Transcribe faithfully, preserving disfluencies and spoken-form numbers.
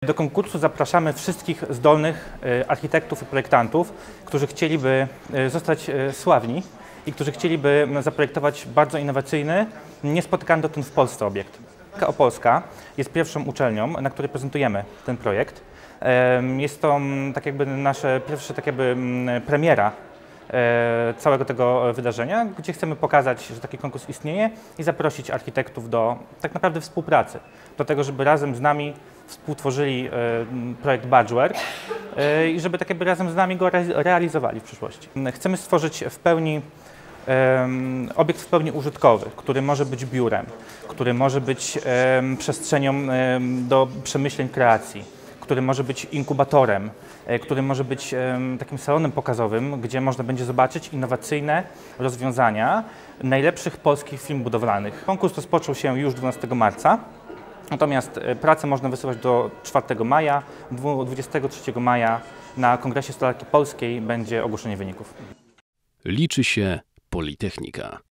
Do konkursu zapraszamy wszystkich zdolnych architektów i projektantów, którzy chcieliby zostać sławni i którzy chcieliby zaprojektować bardzo innowacyjny, niespotykany dotąd w Polsce obiekt. Opolska jest pierwszą uczelnią, na której prezentujemy ten projekt. Jest to tak jakby nasze pierwsze tak jakby premiera całego tego wydarzenia, gdzie chcemy pokazać, że taki konkurs istnieje i zaprosić architektów do tak naprawdę współpracy, do tego, żeby razem z nami współtworzyli projekt Badgework i żeby tak jakby razem z nami go realizowali w przyszłości. Chcemy stworzyć w pełni obiekt w pełni użytkowy, który może być biurem, który może być przestrzenią do przemyśleń kreacji, który może być inkubatorem, który może być takim salonem pokazowym, gdzie można będzie zobaczyć innowacyjne rozwiązania najlepszych polskich firm budowlanych. Konkurs rozpoczął się już dwunastego marca, natomiast pracę można wysyłać do czwartego maja. dwudziestego trzeciego maja na Kongresie Stolarki Polskiej będzie ogłoszenie wyników. Liczy się Politechnika.